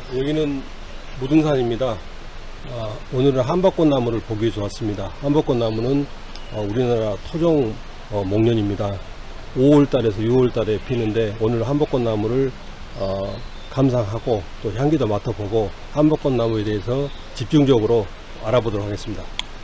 여기는 무등산입니다. 오늘은 한벚꽃나무를 보기 위해서 왔습니다. 한벚꽃나무는 우리나라 토종 목련입니다. 5월달에서 6월달에 피는데 오늘 한벚꽃나무를 감상하고 또 향기도 맡아보고 한벚꽃나무에 대해서 집중적으로 알아보도록 하겠습니다.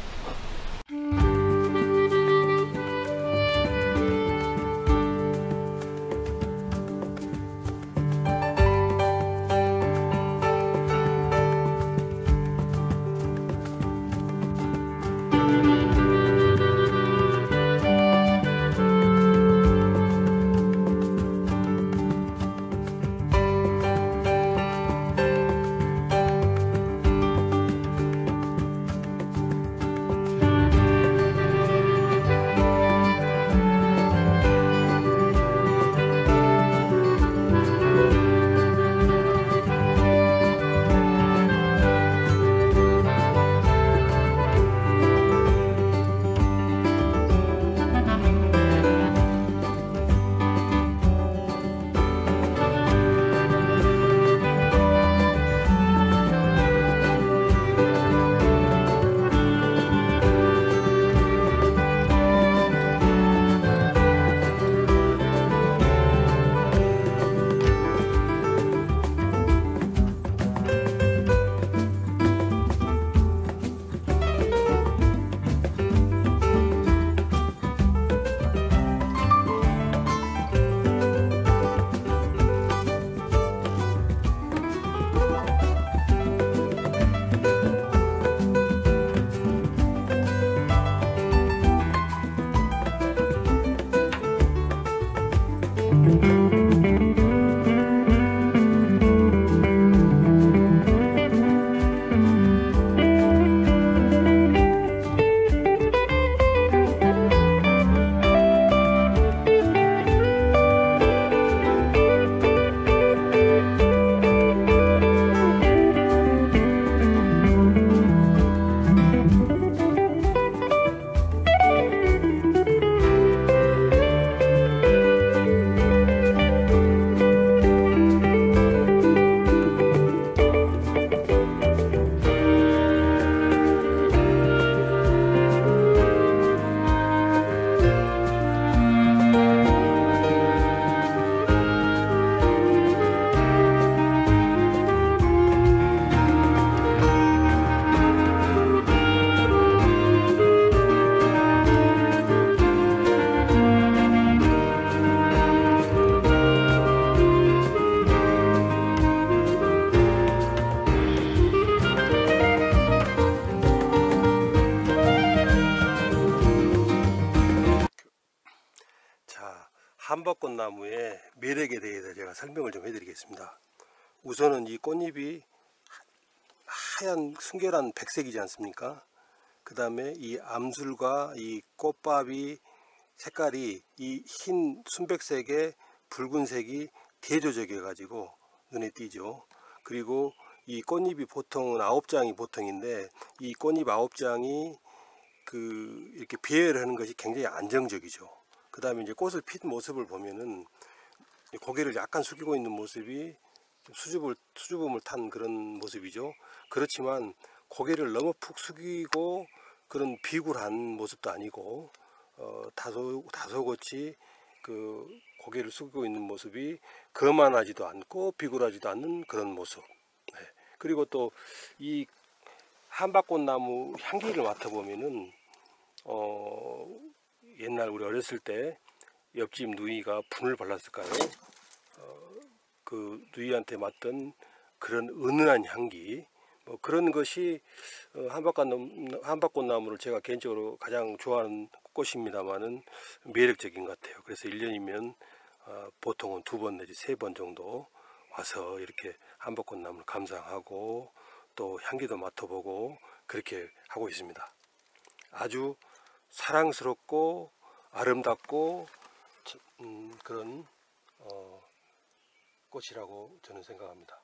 한벚꽃나무의 매력에 대해서 제가 설명을 좀 해드리겠습니다. 우선은 이 꽃잎이 하얀 순결한 백색이지 않습니까? 그 다음에 이 암술과 이 꽃밥이 색깔이 이 흰 순백색에 붉은색이 대조적해 가지고 눈에 띄죠. 그리고 이 꽃잎이 보통은 9장이 보통인데 이 꽃잎 9장이 이렇게 배열을 하는 것이 굉장히 안정적이죠. 그 다음에 이제 꽃을 핀 모습을 보면은 고개를 약간 숙이고 있는 모습이 수줍음을 탄 그런 모습이죠. 그렇지만 고개를 너무 푹 숙이고 그런 비굴한 모습도 아니고 다소곳이 고개를 숙이고 있는 모습이 거만하지도 않고 비굴하지도 않는 그런 모습. 네. 그리고 또 이 한벚꽃나무 향기를 맡아보면은 옛날 우리 어렸을 때 옆집 누이가 분을 발랐을까요? 그 누이한테 맡던 그런 은은한 향기, 뭐 그런 것이 한벚꽃나무를 제가 개인적으로 가장 좋아하는 꽃입니다만은 매력적인 것 같아요. 그래서 1년이면 보통은 2번 내지 3번 정도 와서 이렇게 한벚꽃나무를 감상하고 또 향기도 맡아보고 그렇게 하고 있습니다. 아주 사랑스럽고 아름답고 그런 꽃이라고 저는 생각합니다.